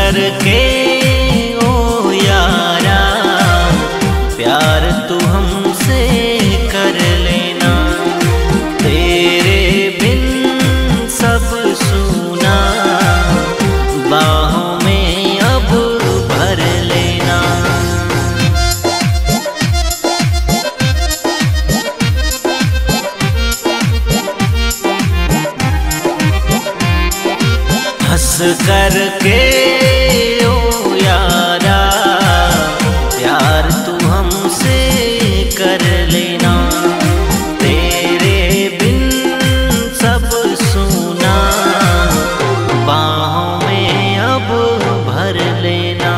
करके ओ यारा प्यार तू हमसे कर लेना। तेरे बिन सब सूना बाहों में अब भर लेना। हंस करके ओ यारा प्यार तू हमसे कर लेना। तेरे बिन सब सूना बाहों में अब भर लेना।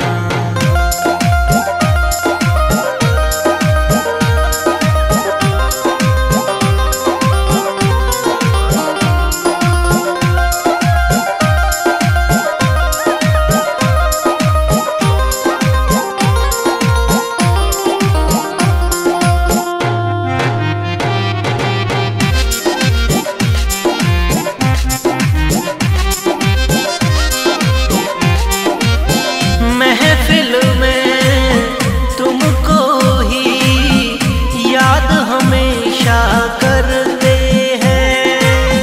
महफिल में तुमको ही याद हमेशा करते हैं।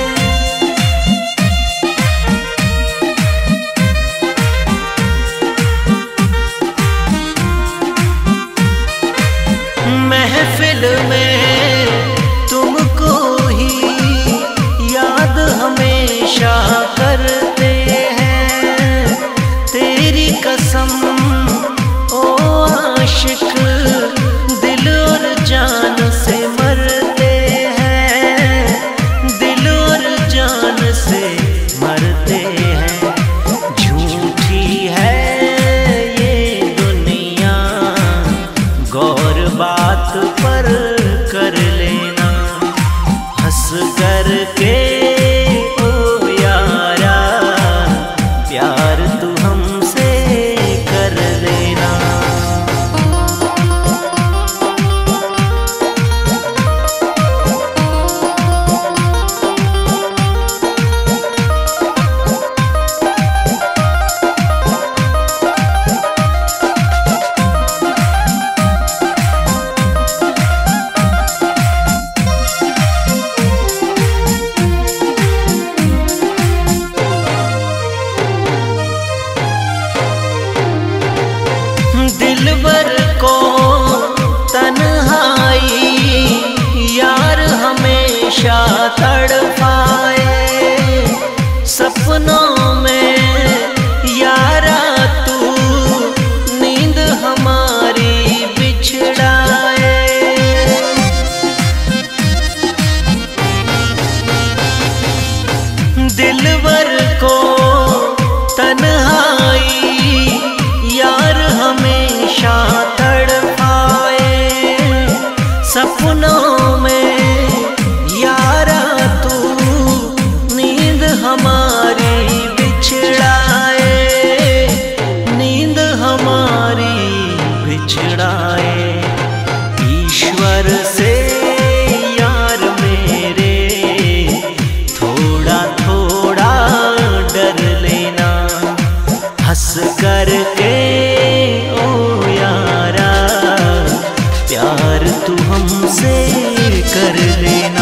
महफिल में तुमको ही याद हमेशा करते हैं। तेरी कसम ओ आशिक दिल और जान से मरते हैं। दिल और जान से मरते हैं। झूठी है ये दुनिया गौर बात पर कर लेना। हंस करके ओ यारा प्यार तू हमसे कर लेना। दिलबर को तन्हाई यार हमेशा तड़पाए। सपनों में यारा तू नींद हमारी बिछड़ाए। दिलबर को तन्हाई यार हमेशा तड़पाए। सपनों में यारा तू नींद हमारी बिछड़ाए। नींद हमारी बिछड़ाए। ईश्वर से यार मेरे थोड़ा थोड़ा डर लेना। हंस करके ओ यारा प्यार तू हमसे कर लेना।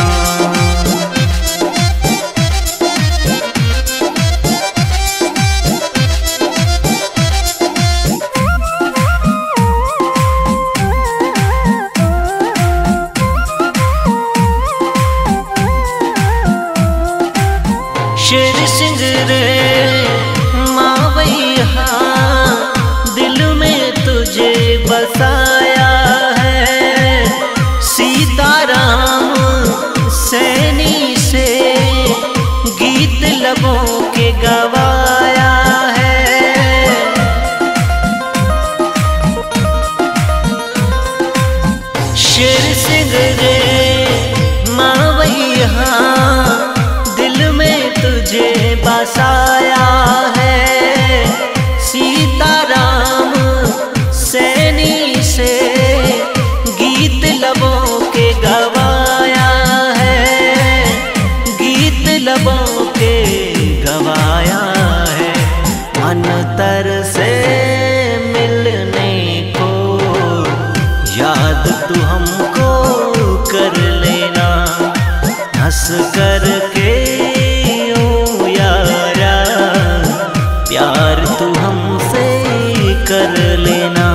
शेर सिंह रे मावैया दिल में तुझे बसाया है। सीताराम सैनी से गीत लबों के गवाया है। शेर सिंह रे मावैया दिल में तुझे बसाया है। सीताराम सैनी से गीत लबों के गवाया है। गीत लबों के गवाया है। मन तर याद तू हमको कर लेना, हंस कर के ओ यारा, प्यार तू हमसे कर लेना।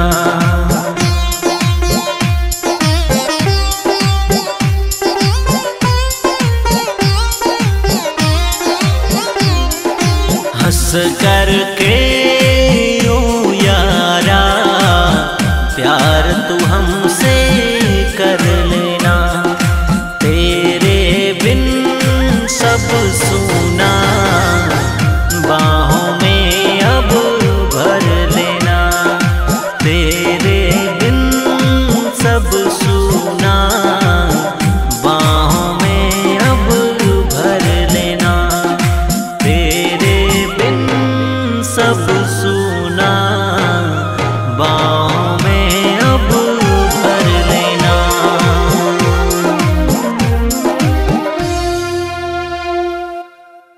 हंस कर के ओ यारा, प्यार तू हमसे कर लेना। तेरे बिन सब सूना, बाहों में अब भर लेना। तेरे बिन सब सूना, बाहों में अब भर लेना। तेरे बिन सब सूना,